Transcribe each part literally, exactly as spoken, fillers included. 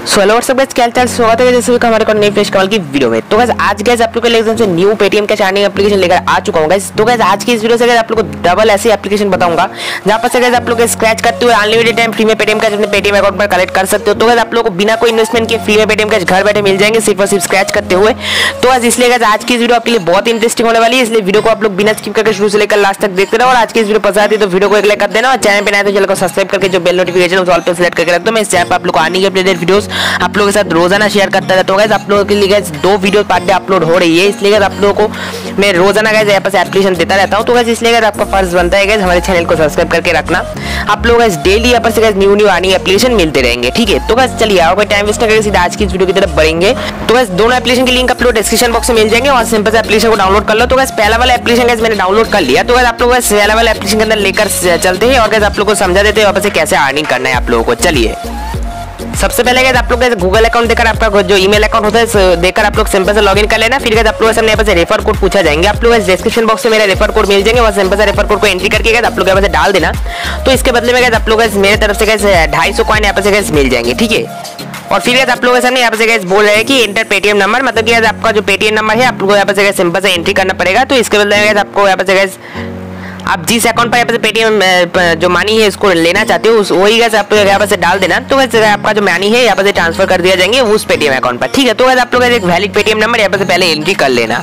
So hello what's up guys, क्या हाल-चाल, स्वागत है जैसे कि हमारे को नई फ्रेश कमाल की वीडियो में। तो गाइस आज गाइस आप लोगों के लिए एकदम से न्यू पेटीएम का चार्जिंग एप्लीकेशन लेकर आ चुका हूं गाइस। तो गाइस आज की इस वीडियो से गाइस आप लोगों को डबल ऐसी एप्लीकेशन बताऊंगा जहां पर से गाइस आप लोग स्क्रैच करते हुए अनलिमिटेड टाइम फ्री में पेटीएम का अपने पेटीएम अकाउंट पर कलेक्ट कर सकते हो। तो गाइस आप लोगों को बिना कोई इन्वेस्टमेंट के फ्री में पेटीएम का घर बैठे मिल जाएंगे सिर्फ और सिर्फ स्क्रैच करते हुए। तो गाइस इसलिए गाइस आज की इस वीडियो आपके लिए बहुत इंटरेस्टिंग होने वाली है, इसलिए वीडियो को आप लोग बिना स्किप करके शुरू से लेकर लास्ट तक देखते रहो। और आज की इस वीडियो पसंद आती है तो वीडियो को एक लाइक कर देना और चैनल पे नए तो चैनल को सब्सक्राइब करके जो बेल नोटिफिकेशन उस ऑल पे सेलेक्ट करके रख दो। मैं इस चैनल पर आप लोग को आने की अपडेटेड वीडियोस आप लोगों के साथ रोजाना शेयर करता रहता हूं। गाइस आप लोगों के लिए गाइस दो वीडियो पार्ट डे अपलोड हो रही है, इसलिए गाइस आप लोगों को मैं रोजाना गाइस यहाँ पर एप्लीकेशन देता रहता हूं। तो गाइस इसलिए गाइस आपका फर्ज बनता है गाइस हमारे चैनल को सब्सक्राइब करके रखना। आप लोग गाइस डेली यहाँ पर से गाइस न्यू न्यू आनी एप्लीकेशन मिलते रहेंगे, ठीक है। तो गाइस चलिए आओ टाइम वेस्ट करके सीधा आज की इस वीडियो की तरफ बढ़ेंगे। तो गाइस दोनों एप्लीकेशन की लिंक आप लोग डिस्क्रिप्शन बॉक्स में मिल जाएंगे, वहां सिंपल से एप्लीकेशन को डाउनलोड कर लो। तो गाइस पहला वाला एप्लीकेशन गाइस मैंने डाउनलोड कर लिया। तो गाइस आप लोग गाइस पहला वाला एप्लीकेशन के अंदर लेकर चलते हैं और गाइस आप लोग को समझा देते हैं वहां से कैसे अर्निंग करना है आप लोगों को। चलिए सबसे पहले गाइस आप लोग गूगल अकाउंट देकर आपका जो ईमेल अकाउंट होता है देकर आप लोग सिंपल से लॉगिन कर लेना। फिर गाइस आप लोग सामने यहाँ पे रेफर कोड पूछा जाएंगे, आप लोग डिस्क्रिप्शन बॉक्स में मेरा रेफर कोड मिल जाएंगे, वहां सिंपल से रेफर कोड को एंट्री करके गाइस आप लोग यहाँ पे डाल देना। तो इसके बदले में गाइस आप लोग मेरे तरफ से गाइस ढाई सौ कॉइन यहाँ पे गाइस मिल जाएंगे, ठीक है। और फिर गाइस आप लोगों के सामने यहाँ पे गाइस बोल रहे हैं कि एंटर पेटीएम नंबर, मतलब कि गाइस आपका जो पेटीएम नंबर है आप लोगों को यहाँ पे गाइस सिंपल से एंट्री करना पड़ेगा। तो इसके बदले में गाइस आपको यहाँ पे गाइस आप जिस अकाउंट पर यहाँ पे पेटीएम जो मनी है इसको लेना चाहते हो उस वही गाइस आप यहाँ पे से डाल देना। तो गाइस आपका जो मनी है यहाँ पे से ट्रांसफर कर दिया जाएंगे उस पेटीएम अकाउंट पर, ठीक है। तो गाइस आप लोग एक वैलिड पेटीएम नंबर यहाँ पे से पहले एंट्री कर लेना।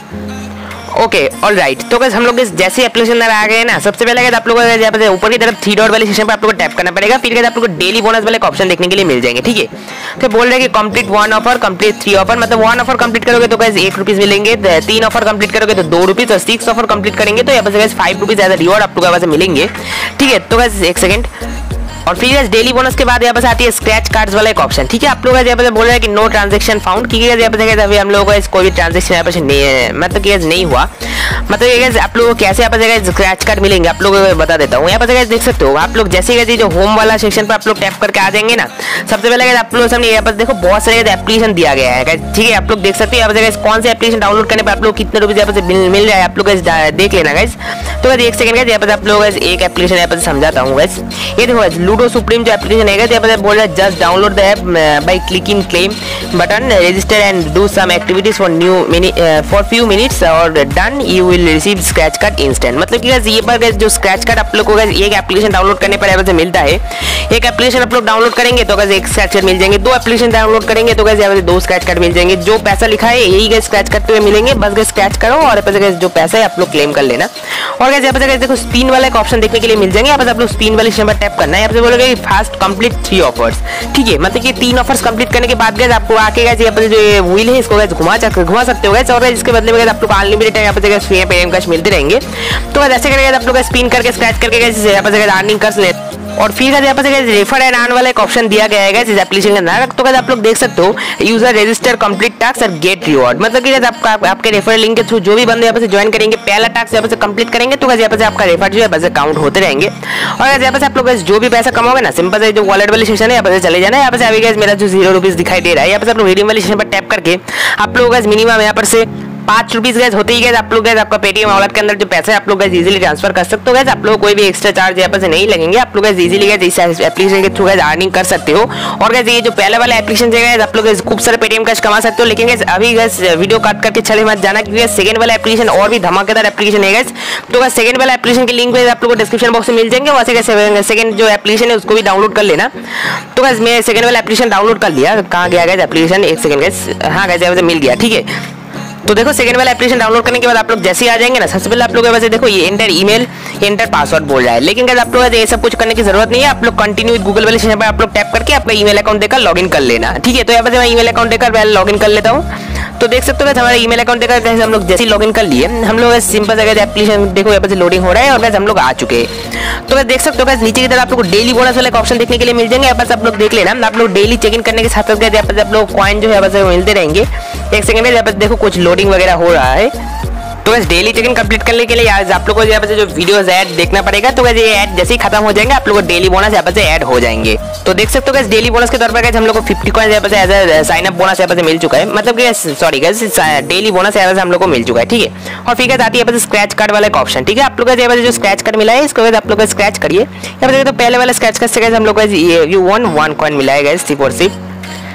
Okay all right. तो गाइस हम लोग इस जैसे एप्लीकेशन में आ गए ना, सबसे पहले गाइस आप लोगों को यहाँ पे ऊपर की तरफ थ्री डॉट वाले सेक्शन पे आप लोगों को टैप करना पड़ेगा। फिर गाइस आप लोगों को डेली बोनस वाले ऑप्शन देखने के लिए मिल जाएंगे, ठीक है। तो बोल रहे हैं कि complete one offer, complete three offer, मतलब वन ऑफर कंप्लीट करोगे तो गाइस एक रुपीस मिलेंगे, तीन ऑफर कंप्लीट करोगे तो दो रुपीस और सिक्स ऑफर कंप्लीट करेंगे तो यहाँ पे guys five rupees as a reward आप लोगों को मिलेंगे, ठीक है। तो गाइस एक सेकंड। और फिर गाइस डेली बोनस के बाद यहाँ पे आती है स्क्रैच कार्ड्स वाला एक ऑप्शन, ठीक है। आप लोग यहाँ पे बोल रहे हैं कि नो ट्रांजैक्शन फाउंड, क्योंकि यहाँ पे अभी हम लोगों को कोई भी ट्रांजैक्शन यहाँ पे नहीं मतलब कि नहीं हुआ। मतलब ये गाइस आप लोगों को कैसे यहाँ पे स्क्रैच कार्ड मिलेंगे आप लोगों को बता देता हूँ। यहाँ पे गाइस देख सकते हो आप लोग जैसे गाइस जो होम वाला सेक्शन पर आप लोग टैप करके आ जाएंगे ना, सबसे पहले गाइस आप लोग सामने यहाँ पर देखो बहुत सारे एप्लीकेशन दिया गया है, ठीक है। आप लोग देख सकते हैं यहाँ पे गाइस कौन से एप्लीकेशन डाउनलोड करने पर आप लोग कितने रुपए यहाँ पे मिल रहा है आप लोग देख लेना गाइस। तो गाइस एक सेकंड गाइस यहाँ पे आप लोग एक एप्लीकेशन यहाँ पे समझाता हूँ गाइस। ये देखो गाइस लूडो सुप्रीम जो एप्लीकेशन है यहाँ पे बोल रहा है just download the app by clicking claim button, register and do some activities for new for few minutes और done you will receive scratch card instant. मतलब कि गाइस ये पर गाइस जो स्क्रैच कार्ड आप लोग को गाइस एक एप्लीकेशन डाउनलोड करने पर यहाँ पे मिलता है। एक एप्लीकेशन आप लोग डाउनलोड करेंगे तो गाइस एक स्क्रैच कार्ड मिल जाएंगे, दो एप्लीकेशन डाउनलोड करेंगे तो गाइस यहाँ पे दो स्क्रैच कार्ड मिल जाएंगे। जो पैसा लिखा है यही गाइस स्क्रैच करते हुए मिलेंगे, बस गाइस स्क्रैच करो और यहाँ पे जो पैसा है आप लोग क्लेम कर लेना। और गाइस यहाँ पे गाइस देखो स्पिन वाला एक ऑप्शन देखने के लिए मिल जाएंगे, यहाँ पे आप लोग स्पिन वाले सेक्शन पर टैप करना है। यहाँ पे बोलोगे कि फास्ट कंप्लीट थ्री ऑफर्स, ठीक है। मतलब कि तीन ऑफर्स कंप्लीट करने के बाद गाइस आपको आके गाइस यहाँ पे जो व्हील है इसको गाइस घुमा घुमा सकते हो गाइस। और इसके बदले में गाइस आप लोग अनलिमिटेड यहाँ पे गाइस फ्री में पेटीएम कैश मिलते रहेंगे। तो गाइस ऐसे करके आप लोग स्पिन करके स्क्रैच करके गाइस यहाँ पे गाइस अर्निंग कर ले। और फिर गाइस यहाँ पे गाइस रेफर एंड अर्न वाला एक ऑप्शन दिया गया है गाइस इस एप्लीकेशन के अंदर। तो गाइस आप लोग देख सकते हो यूजर रजिस्टर कंप्लीट टास्क और गेट रिवॉर्ड, मतलब कि गाइस आपका आपके रेफर लिंक के थ्रू जो भी बंदे यहाँ पे ज्वाइन करेंगे पहला टास्क यहाँ पे कंप्लीट करेंगे तो गाइस यहाँ पे आपका रेफर जो है बस काउंट होते रहेंगे। और गाइस यहाँ पे आप लोग गाइस जो भी पैसा कमाओगे ना सिंपल से जो वॉलेट वाली सेक्शन है यहाँ पे चले जाना है। यहाँ पे अभी गाइस मेरा जो जीरो रुपीज दिखाई दे रहा है, यहाँ पे आप लोग रिडीम वाली सेक्शन पर टैप करके आप लोग गाइस मिनिमम यहाँ पर से पाँच रुपीज गैस होते ही गैस आप लोग गैस आपका पेटीएम वॉलेट के अंदर जो पैसा है आप लोग गैस इजीली ट्रांसफर कर सकते हो। गैस आप लोग कोई भी एक्स्ट्रा चार्ज यहाँ पर से नहीं लगेंगे, आप लोग गैस इजीली गैस इस एप्लीकेशन के थ्रू गैस अर्निंग कर सकते हो। और गैस ये जो पहले वाला एप्लीकेशन है गैस आप लोग खूब सारे पेटीएम कैश कमा सकते हो। लेकिन गैस अभी गैस वीडियो काट करके चले मत जाना, क्योंकि सेकंड वाला एप्लीकेशन और भी धमाकेदार एप्लीकेशन है गैस। तो गैस सेकंड वाला एप्लीकेशन के लिंक आप लोग को डिस्क्रिप्शन बॉक्स में मिल जाएंगे, वहां से गैस सेकंड जो एप्लीकेशन है उसको भी डाउनलोड कर लेना। तो गैस मैं सेकंड वाला एप्लीकेशन डाउनलोड कर लिया, कहाँ गया गैस एप्लीकेशन, एक सेकंड गैस, हाँ गैस यहाँ से मिल गया, ठीक है। तो देखो सेकंड वाला एप्लीकेशन डाउनलोड करने के बाद आप लोग जैसे ही आ जाएंगे ना, सबसे पहले आप लोग वैसे देखो ये एंटर ईमेल एंटर पासवर्ड बोल रहा है। लेकिन गाइस आप लोग ये सब कुछ करने की जरूरत नहीं है, आप लोग कंटिन्यू गूगल वाले सेक्शन पर आप लोग टैप करके अपना ईमेल अकाउंट देकर लॉगिन कर लेना, ठीक है। तो यहाँ पे मैं ईमेल अकाउंट देकर पहले लॉगिन कर लेता हूँ। तो देख सकते हो हमारा ईमेल अकाउंट देकर हम लोग जैसे ही लॉगिन कर लिए हम लोग सिंपल से एप्लीकेशन देखो यहाँ पे लोडिंग हो रहा है और गाइस हम लोग आ चुके हैं। तो देख सकते हो गाइस नीचे की तरफ आप लोग को डेली बोनस वाला ऑप्शन देखने के लिए मिल जाएंगे, यहाँ पर आप लोग देख लेना। आप लोग डेली चेक इन करने के साथ साथ यहाँ पर आप लोग कॉइन जो है यहाँ पर मिलते रहेंगे। एक सेकंड में यहाँ पर देखो कुछ लोडिंग वगैरह हो रहा है। तो बस डेली चेक इन कंप्लीट करने के लिए आज आप लोगों को यहाँ पे जो वीडियोस ऐड देखना पड़ेगा। तो गाइस ये ऐड जैसे ही खत्म हो जाएंगे आप लोगों को डेली बोनस यहाँ पे से ऐड हो जाएंगे। तो देख सकते हो गाइस डेली बोनस के तौर पर गाइस हम लोग को फिफ्टी कॉइंस यहाँ पे से as a sign up bonus यहाँ पे से मिल चुका है, मतलब कि सॉरी गाइस डेली बोनस यहाँ पे से हम लोग को मिल चुका है, ठीक है। और फिर गाइस आती है यहाँ पे स्क्रैच कार्ड वाला एक ऑप्शन, ठीक है। आप लोग यहाँ पे जो स्क्रैच कार्ड मिला है इसको गाइस आप लोग स्क्रैच करिए। यहाँ पे तो पहले वाला स्क्रैच कार्ड से गाइस हम लोग को ये वन वन कॉइन मिला है गाइस सिर्फ और सिर्फ,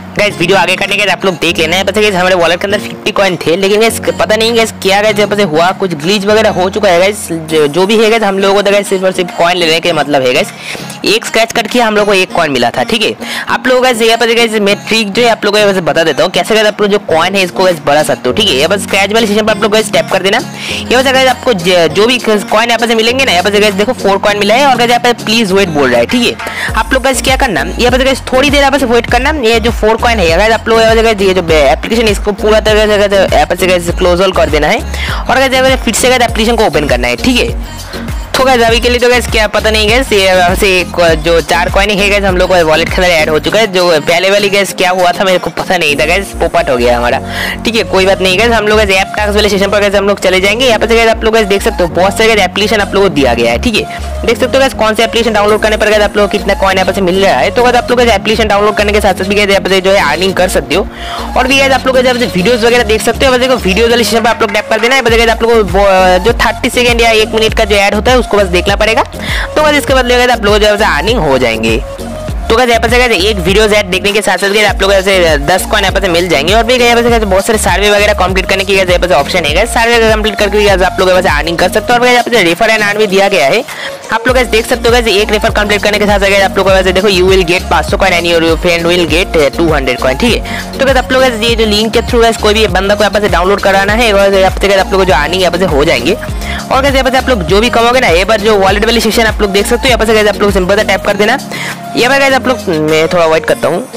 गाइस वीडियो आगे करने के आप लोग देख लेना है। पता है हमारे वॉलेट के अंदर फिफ्टी कॉइन थे, लेकिन गाइस पता नहीं गाइस क्या गाइस जब से हुआ कुछ ग्लिच वगैरह हो चुका है गाइस। जो, जो भी है गाइस हम लोगों को गाइस सिर्फ और सिर्फ कॉइन लेने के मतलब है गाइस, एक स्क्रैच करके हम लोग को एक कॉइन मिला था। ठीक है, आप लोगों का यहाँ पर गाइस मैं ट्रिक जो है आप लोगों को वैसे बता देता हूँ कैसे गाइस आप लोग जो कॉइन है इसको गाइस बढ़ा सकते हो। ठीक है, यहाँ पर स्क्रैच वाले सेशन पर आप लोग गाइस टैप कर देना। यहाँ पर गाइस आपको जो भी कॉइन यहाँ पर मिलेंगे ना, यहाँ पर गाइस देखो फोर कॉइन मिला है और गाइस यहाँ पर प्लीज वेट बोल रहा है। ठीक है, आप लोग गाइस क्या करना, यहाँ पर गाइस थोड़ी देर यहाँ पर वेट करना। ये जो फोर कॉइन है गाइस आप लोग ये जो एप्लीकेशन इसको पूरा तरह से ऐप से क्लोज ऑल कर देना है और गाइस फिर से गाइस एप्लीकेशन को ओपन करना है। ठीक है, तो गाइस अभी के लिए तो गाइस क्या पता नहीं गाइस ये से जो चार कॉइन है गाइस हम लोग को वॉलेट के अंदर ऐड हो चुका है। जो पहले वाली गाइस क्या हुआ था मेरे को पता नहीं था गाइस, पोपट हो गया हमारा। ठीक है, कोई बात नहीं गाइस, हम लोग ऐप टास्क वाले सेशन पर गाइस हम लोग चले जाएंगे। यहाँ पर गाइस आप लोग गाइस देख सकते हो बहुत सारे एप्लीकेशन आप लोग को दिया गया है। ठीक है, देख सकते हो गाइस कौन से एप्लीकेशन डाउनलोड करने पर गाइस आप लोग कितना कॉइन यहाँ पर मिल रहा है। तो गाइस आप लोग एप्लीकेशन डाउनलोड करने के साथ साथ भी गाइस यहाँ पर जो है अर्निंग कर सकते हो और भी गाइस आप लोग वीडियोस वगैरह देख सकते हो। देखो वीडियोस वाले सेशन पर आप लोग टैप कर देना है। गाइस आप लोग जो थर्टी सेकंड या एक मिनट का जो ऐड होता है उसको बस देखना पड़ेगा, तो बस इसके बदले आप लोग जो है अर्निंग हो जाएंगे। तो गाइस यहाँ पर से एक वीडियोस ऐड देखने के साथ साथ आप लोग ऐसे दस कॉइन यहाँ पर से मिल जाएंगे और भी यहाँ पर से बहुत सारे सर्वे वगैरह कंप्लीट करने की यहाँ पर ऑप्शन है। सर्वे कंप्लीट करके आप लोग यहाँ अर्निंग कर सकते हो और यहाँ पर रेफर एंड अर्न भी दिया गया है। आप लोग देख सकते हो गाइस एक रेफर कंप्लीट करने के साथ साथ आप लोग वैसे देखो यू विल गेट पाँच सौ coin and your friend will get two hundred coin. ठीक है, तो गाइस आप लोग ये जो लिंक के थ्रू गाइस कोई भी बंदा को यहाँ पर से डाउनलोड कराना है और यहाँ पर आप लोग जो अर्निंग यहाँ पर से हो जाएंगे और गाइस यहाँ पर आप लोग जो भी कमाओगे ना, ये बार जो वॉलेट वाली सेक्शन आप लोग देख सकते हो यहाँ पर से गाइस आप लोग सिंपल सा टैप कर देना। यहाँ पर गाइस आप लोग मैं थोड़ा वेट करता हूँ,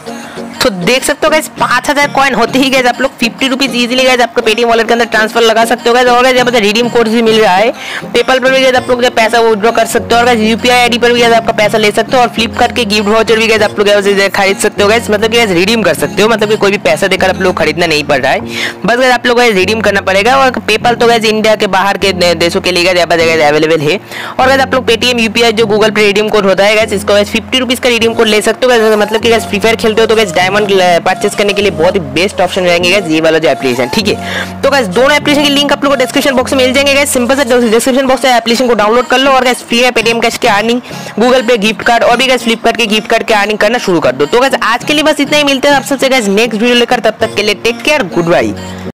तो देख सकते हो गाइस पाँच हजार कॉइन होते ही गाइस आप लोग फिफ्टी रुपीज इजीली गाइस आपको पेटीएम वॉलेट के अंदर ट्रांसफर लगा सकते हो गाइस। और गाइस यहाँ पर रिडीम कोड भी मिल रहा है, पेपल पर भी गाइस आप लोग जो पैसा विड्रॉ कर सकते हो और गाइस यूपीआई आईडी पर भी गाइस आपका पैसा ले सकते हो और फ्लिपकार्ट के गिफ्ट वाउचर भी गाइस आप लोग खरीद सकते हो गाइस, मतलब कि गाइस रिडीम कर सकते हो, मतलब कि कोई भी पैसा देकर आप लोग खरीदना नहीं पड़ रहा है, बस गाइस आप लोग गाइस रिडीम करना पड़ेगा। और पेपल तो गाइस इंडिया के बाहर के देशों के लिए गाइस यहाँ पर अवेलेबल है। और गाइस आप लोग पेटीएम यूपीआई जो गूगल पे रिडीम कोड होता है गाइस इसको गाइस फिफ्टी रुपीज का रिडीम कोड ले सकते हो, मतलब कि गाइस फ्री फायर खेलते हो तो गाइस डायमंड परचेस करने के लिए बहुत ही बेस्ट ऑप्शन रहेंगे गाइस ये वाला जो एप्लीकेशन। ठीक है, तो गाइस दोनों एप्लीकेशन की लिंक आप लोगों को डिस्क्रिप्शन बॉक्स में मिल जाएंगे गाइस, सिंपल से डिस्क्रिप्शन बॉक्स से एप्लीकेशन को डाउनलोड कर लो और गाइस फ्री है पेटीएम कैश के earning, Google Pay gift card और भी गाइस फ्लिपकार्ट के गिफ्ट कार्ड के अर्निंग करना शुरू कर दो। तो गाइस आज के लिए बस इतना ही, मिलते हैं आप सबसे गाइस नेक्स्ट वीडियो लेकर, तब तक के लिए टेक केयर, गुड बाय।